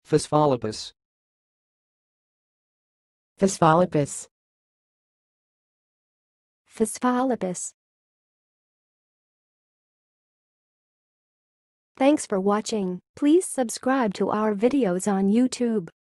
Phospholipase. Phospholipase. Phospholipase. Thanks for watching. Please subscribe to our videos on YouTube.